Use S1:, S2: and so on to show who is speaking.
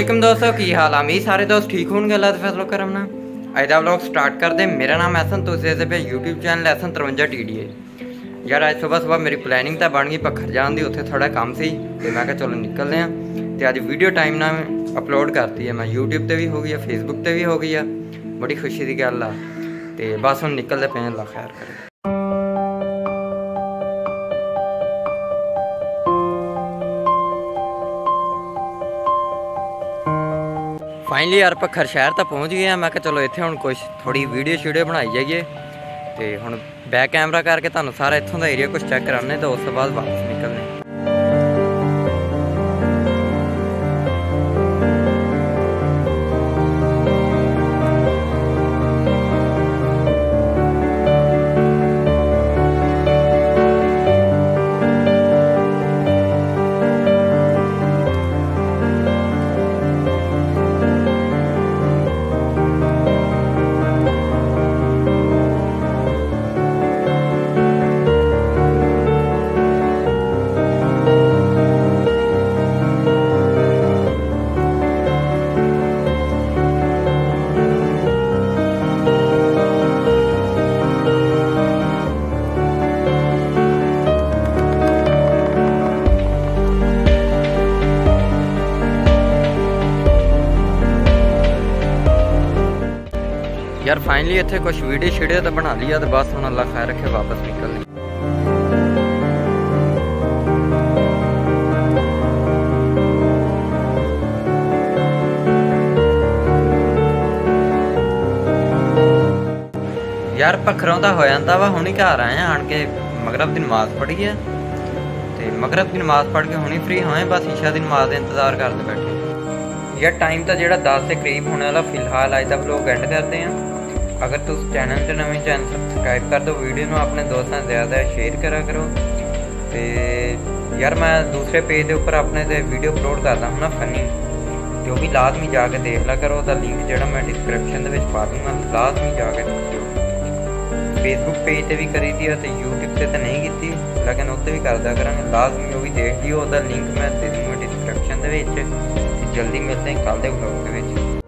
S1: वालेकुम दोस्तों, की हाल है? सारे दोस्त ठीक होंगे। अल्लाह फैसला करना। अज का व्लॉग स्टार्ट करते। मेरा नाम एहसन, तो इसे पे यूट्यूब चैनल एहसन 53 TDA। यार अज सुबह सुबह मेरी प्लैनिंग तो बन गई पखर जान की, उत्थे थोड़ा काम सी तो मैं चलो निकलते हैं। तो अज वीडियो टाइम ना अपलोड करती है, मैं यूट्यूब पर भी हो गई है, फेसबुक पर भी हो गई है। बड़ी खुशी की गल आ। तो बस हम निकलते पे, अल्लाह खैर करे। फाइनली यार पखर शहर तक पहुँच गए। मैं चलो इतने हूँ कुछ थोड़ी वीडियो शीडियो बनाई जाइए। तो हूँ बैक कैमरा करके तुहानू सारा इत्थों का एरिया कुछ चेक कराने, तो उस बाद वापस निकलने। यार फाइनली इतने कुछ वीडियो शीडियो तो बना लिया, तो बस हम अल्लाह खैर रखे वापस निकलने। यार पखरों का हो जाता वा, हुणी घर आए आन के मगरब की नमाज पढ़ी है। तो मगरब की नमाज पढ़ के हुणी फ्री होए, बस ईशा की नमाज का इंतजार करते बैठे। यार टाइम तो जो 10 के करीब होने वाला। फिलहाल अज का व्लॉग एंड करते हैं। अगर तुम चैनल से नवे चैनल सबसक्राइब कर दो, वीडियो में अपने दोस्तों ज़्यादा शेयर करा करो। तो यार मैं दूसरे पेज के उपर अपने से वीडियो अपलोड करता हूँ ना फनी, जो भी लाजमी जाके देख ला करो। उसका लिंक जो मैं डिस्क्रिप्शन के पा दूँगा, लाजमी जाके देखो। फेसबुक पेज से भी करी थी, तो यूट्यूब से तो नहीं की, लेकिन उत्ते भी करदा करांगे। लाजमी वो भी देख लियो, उसका लिंक मैं दे दूँगा डिस्क्रिप्शन के। जल्दी मिलते हैं कल के व्लॉग के।